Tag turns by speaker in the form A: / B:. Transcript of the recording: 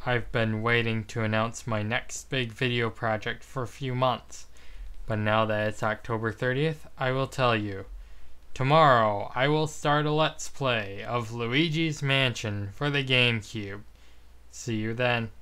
A: I've been waiting to announce my next big video project for a few months, but now that it's October 30th, I will tell you. Tomorrow, I will start a Let's Play of Luigi's Mansion for the GameCube. See you then.